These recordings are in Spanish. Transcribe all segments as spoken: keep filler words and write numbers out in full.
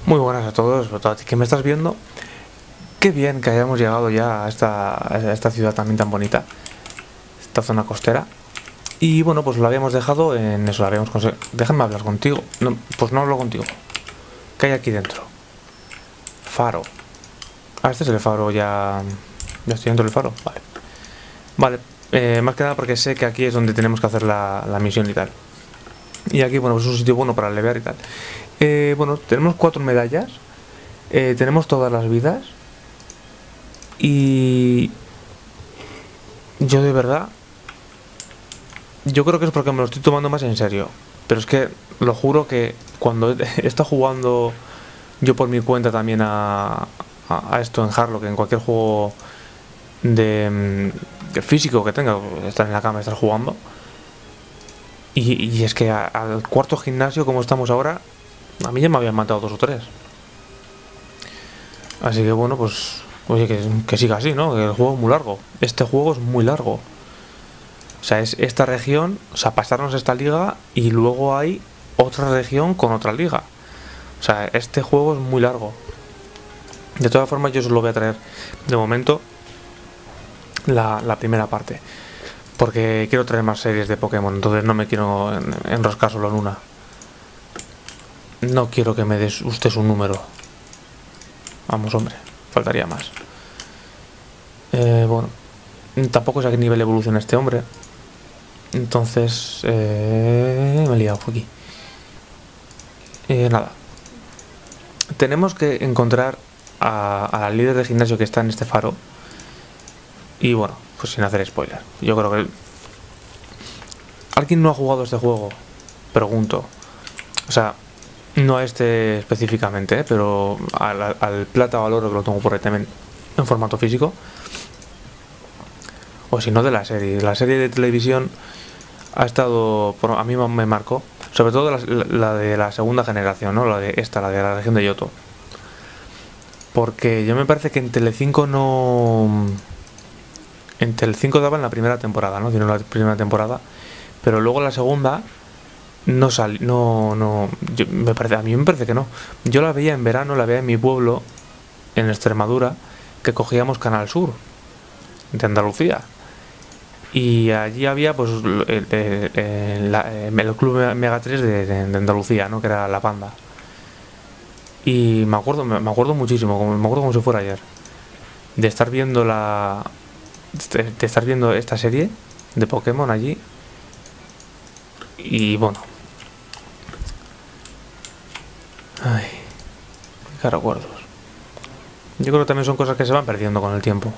Muy buenas a todos, sobre todo a ti que me estás viendo. Qué bien que hayamos llegado ya a esta, a esta ciudad también tan bonita, esta zona costera. Y bueno, pues lo habíamos dejado en eso, lo habíamos conseguido. Déjame hablar contigo. No, pues no hablo contigo. ¿Qué hay aquí dentro? Faro. Ah, este es el faro ya. Ya estoy dentro del faro. Vale. Vale. Eh, más que nada porque sé que aquí es donde tenemos que hacer la, la misión y tal. Y aquí, bueno, pues es un sitio bueno para levear y tal. Eh, bueno, tenemos cuatro medallas. Eh, tenemos todas las vidas. Y yo de verdad, yo creo que es porque me lo estoy tomando más en serio. Pero es que lo juro que cuando he estado jugando yo por mi cuenta también a, a, a esto en Harlock, en cualquier juego de, de físico que tenga, estar en la cama, estar jugando. Y, y es que a, al cuarto gimnasio como estamos ahora, a mí ya me habían matado dos o tres. Así que bueno, pues oye, que, que siga así, ¿no? Que el juego es muy largo. Este juego es muy largo. O sea, es esta región, o sea, pasarnos esta liga y luego hay otra región con otra liga. O sea, este juego es muy largo. De todas formas, yo os lo voy a traer de momento la, la primera parte. Porque quiero traer más series de Pokémon, entonces no me quiero enroscar solo en una. No quiero que me des usted un número. Vamos, hombre, faltaría más. Eh, bueno, tampoco sé a qué nivel evoluciona este hombre. Entonces, eh, me he liado aquí. Eh, nada. Tenemos que encontrar a, a la líder de gimnasio que está en este faro. Y bueno, pues sin hacer spoiler. Yo creo que... ¿Alguien no ha jugado este juego? Pregunto. O sea, no a este específicamente, ¿eh? Pero al, al plata o al oro que lo tengo por ahí también en formato físico. O si no, de la serie. La serie de televisión ha estado... A mí me marcó. Sobre todo la, la de la segunda generación, ¿no? La de esta, la de la región de Yoto. Porque yo me parece que en Telecinco no... En Telecinco daban la primera temporada, ¿no? Tiene la primera temporada. Pero luego la segunda... No salió... No... no yo, me parece, a mí me parece que no. Yo la veía en verano, la veía en mi pueblo, en Extremadura, que cogíamos Canal Sur, de Andalucía. Y allí había pues el, el, el, el club Mega tres de, de, de Andalucía, ¿no? Que era La Panda. Y me acuerdo, me acuerdo muchísimo, me acuerdo como si fuera ayer, de estar viendo la de, de estar viendo esta serie de Pokémon allí. Y bueno, ay, qué recuerdos. Yo creo que también son cosas que se van perdiendo con el tiempo.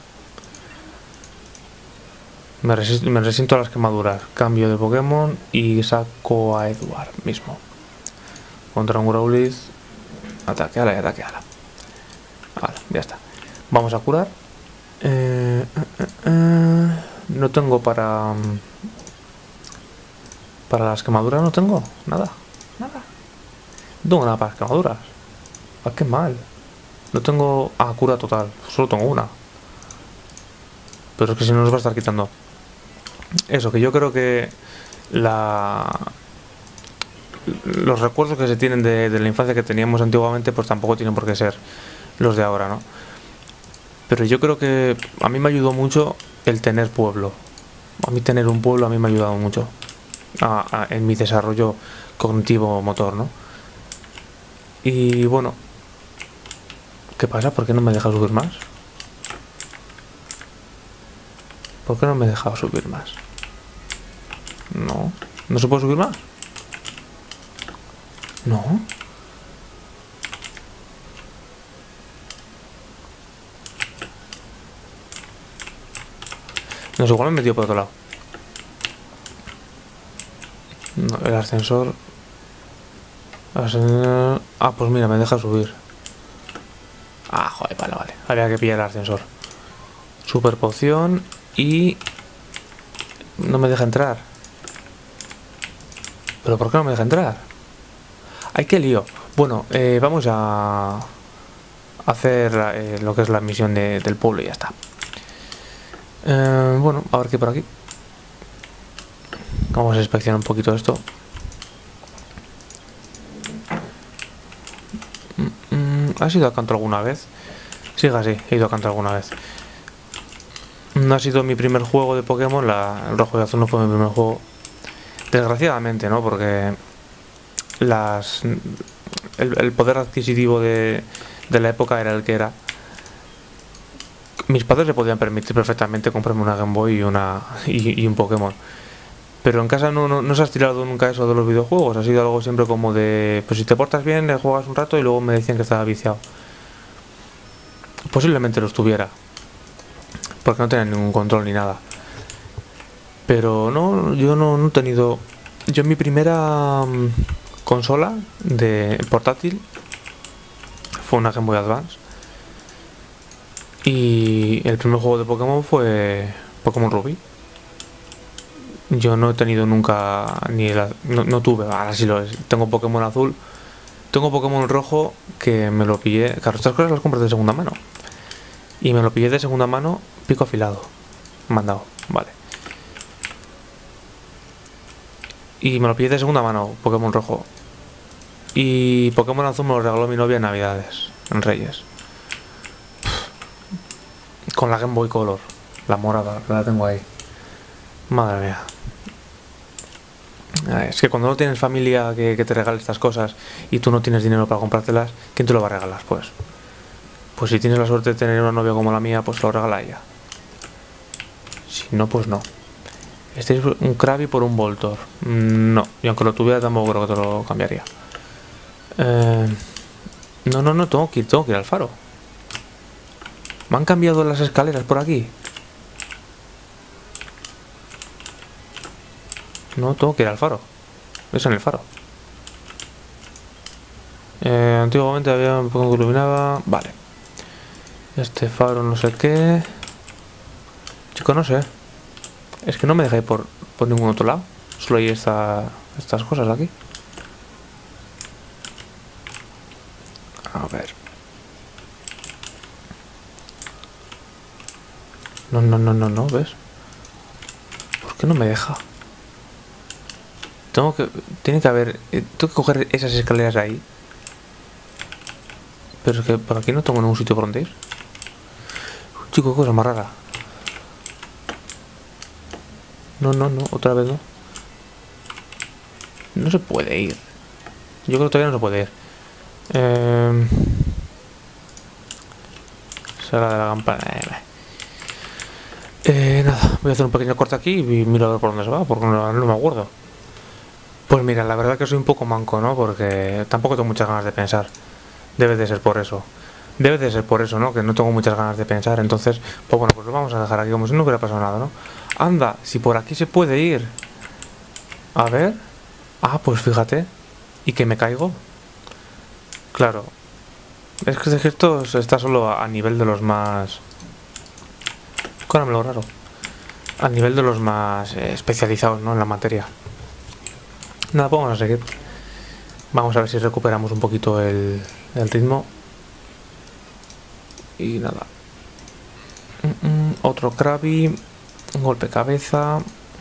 Me resisto, me resisto a las quemaduras. Cambio de Pokémon y saco a Edward mismo. Contra un Growlithe. Ataque ala y ataque ala. Vale, ya está. Vamos a curar. Eh, eh, eh, no tengo para... Para las quemaduras no tengo. Nada. Nada. No tengo nada para las quemaduras. Ah, qué mal. No tengo... Ah, cura total. Solo tengo una. Pero es que si no nos va a estar quitando. Eso, que yo creo que la... los recuerdos que se tienen de, de la infancia que teníamos antiguamente pues tampoco tienen por qué ser los de ahora, ¿no? Pero yo creo que a mí me ayudó mucho el tener pueblo. A mí tener un pueblo a mí me ha ayudado mucho a, a, en mi desarrollo cognitivo motor, ¿no? Y bueno, ¿qué pasa? ¿Por qué no me deja subir más? ¿Por qué no me deja subir más? No, ¿no se puede subir más? No. No sé, igual me he metido por otro lado. No, el ascensor... ascensor... Ah, pues mira, me deja subir. Ah, joder, vale, vale. Habría que pillar el ascensor. Super poción y... No me deja entrar. ¿Pero por qué no me deja entrar? ¡Ay, qué lío! Bueno, eh, vamos a hacer eh, lo que es la misión de, del pueblo y ya está. Eh, bueno, a ver qué por aquí. Vamos a inspeccionar un poquito esto. ¿Has ido a Kanto alguna vez? Siga así, he ido a Kanto alguna vez. No ha sido mi primer juego de Pokémon, la, el rojo y azul no fue mi primer juego. Desgraciadamente, ¿no? Porque las el, el poder adquisitivo de, de la época era el que era. Mis padres se podían permitir perfectamente comprarme una Game Boy y, una, y, y un Pokémon. Pero en casa no, no, no se ha estirado nunca eso de los videojuegos. Ha sido algo siempre como de... Pues si te portas bien, le juegas un rato y luego me decían que estaba viciado. Posiblemente lo estuviera. Porque no tenía ningún control ni nada. Pero no, yo no, no he tenido... Yo mi primera um, consola de portátil fue una Game Boy Advance. Y el primer juego de Pokémon fue Pokémon Ruby. Yo no he tenido nunca ni el, no, no tuve, ahora sí lo es. Tengo Pokémon azul, tengo Pokémon rojo que me lo pillé. Claro, estas cosas las compras de segunda mano. Y me lo pillé de segunda mano, pico afilado. Mandado, vale. Y me lo pillé de segunda mano, Pokémon rojo. Y Pokémon azul me lo regaló mi novia en Navidades, en Reyes. Con la Game Boy Color, la morada, la tengo ahí. Madre mía. Es que cuando no tienes familia que, que te regale estas cosas y tú no tienes dinero para comprártelas, ¿quién te lo va a regalar? Pues Pues si tienes la suerte de tener una novia como la mía, pues lo regala ella. Si no, pues no. Este es un Krabby por un Voltor. No, y aunque lo tuviera tampoco creo que te lo cambiaría. Eh, no, no, no, tengo que ir, tengo que ir al faro. Me han cambiado las escaleras por aquí. No, tengo que ir al faro. Es en el faro. Eh, antiguamente había un poco que iluminaba. Vale. Este faro no sé qué. Chico, no sé. Es que no me deja ir por, por ningún otro lado. Solo hay esta, estas cosas de aquí. A ver. No, no, no, no, no, ¿ves? ¿Por qué no me deja? Tengo que... Tiene que haber... Eh, tengo que coger esas escaleras ahí. Pero es que por aquí no tengo ningún sitio por donde ir. Chico, qué cosa más rara. No, no, no, otra vez no. No se puede ir. Yo creo que todavía no se puede ir. Eh... Sala de la campana. Eh, nada, voy a hacer un pequeño corte aquí y miro a ver por dónde se va, porque no, no me acuerdo. Pues mira, la verdad que soy un poco manco, ¿no? Porque tampoco tengo muchas ganas de pensar. Debe de ser por eso. Debe de ser por eso, ¿no? Que no tengo muchas ganas de pensar. Entonces, pues bueno, pues lo vamos a dejar aquí como si no hubiera pasado nada, ¿no? Anda, si por aquí se puede ir. A ver. Ah, pues fíjate. ¿Y que me caigo? Claro. Es que esto está solo a nivel de los más... Córamelo raro. A nivel de los más eh, especializados, ¿no? En la materia. Nada, pues vamos a seguir. Vamos a ver si recuperamos un poquito el, el ritmo. Y nada. Mm -mm, otro Krabby. Un golpe cabeza.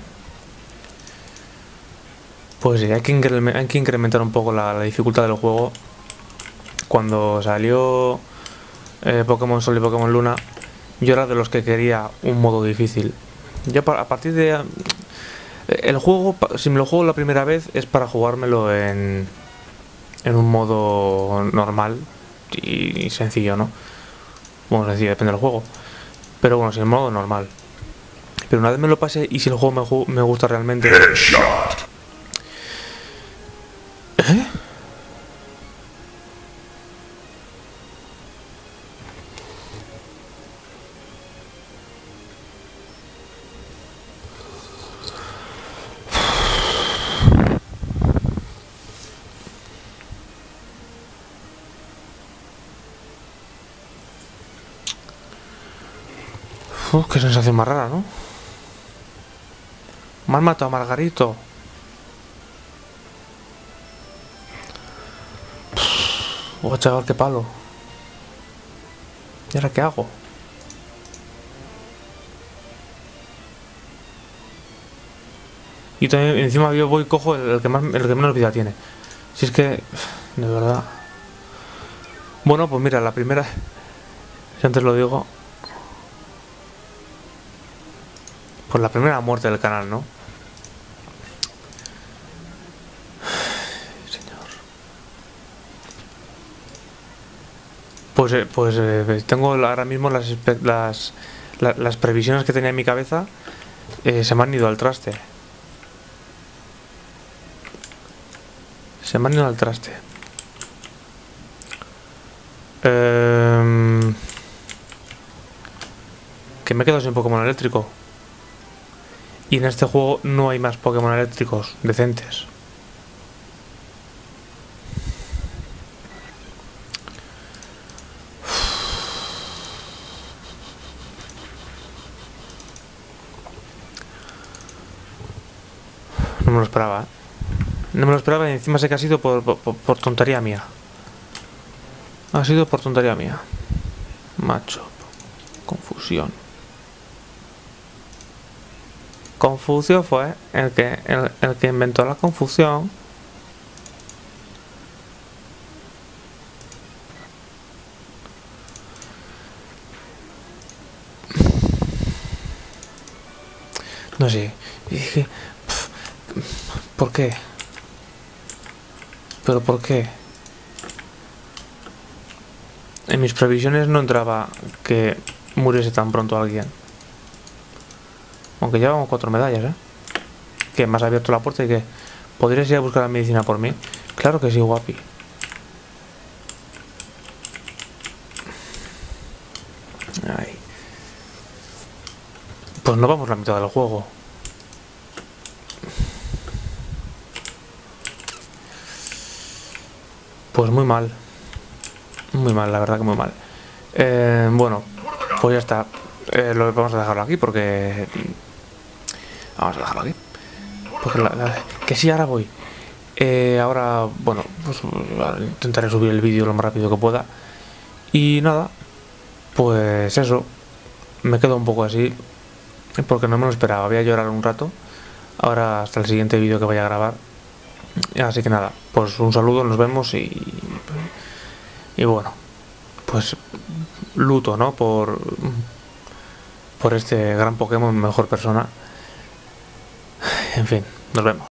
Pues sí, hay que, hay que incrementar un poco la, la dificultad del juego. Cuando salió eh, Pokémon Sol y Pokémon Luna, yo era de los que quería un modo difícil. Yo a partir de... El juego, si me lo juego la primera vez, es para jugármelo en, en un modo normal y sencillo, ¿no? Bueno, sencillo, depende del juego. Pero bueno, si en modo normal. Pero una vez me lo pase y si el juego me, me gusta realmente... ¿Eh? Uf, qué sensación más rara, ¿no? Me han matado a Margarito. Oh, chaval, qué palo. ¿Y ahora qué hago? Y también encima yo voy y cojo el, el que más el que menos vida tiene. Si es que... De verdad... Bueno, pues mira, la primera, si antes lo digo, pues la primera muerte del canal, ¿no? Señor. Pues, eh, pues eh, tengo ahora mismo las, las, las, las previsiones que tenía en mi cabeza, eh, se me han ido al traste. Se me han ido al traste. Eh, que me quedo sin Pokémon eléctrico. Y en este juego no hay más Pokémon eléctricos decentes. No me lo esperaba, ¿eh? No me lo esperaba y encima sé que ha sido por, por, por tontería mía. Ha sido por tontería mía. Macho. Confusión. Confucio fue el que, el, el que inventó la confusión. No sé. Dije, ¿por qué? ¿Pero por qué? En mis previsiones no entraba que muriese tan pronto alguien. Aunque llevamos cuatro medallas, ¿eh? Que me has abierto la puerta y que... ¿Podrías ir a buscar la medicina por mí? Claro que sí, guapi. Ay. Pues no vamos la mitad del juego. Pues muy mal. Muy mal, la verdad que muy mal. Eh, bueno, pues ya está. Eh, lo vamos a dejarlo aquí porque... Vamos a dejarlo aquí. Porque la, la, que sí, ahora voy. Eh, ahora, bueno, pues intentaré subir el vídeo lo más rápido que pueda. Y nada, pues eso. Me quedo un poco así porque no me lo esperaba. Voy a llorar un rato. Ahora hasta el siguiente vídeo que vaya a grabar. Así que nada, pues un saludo, nos vemos y... Y bueno, pues luto, ¿no? Por, por este gran Pokémon, mejor persona. En fin, nos vemos.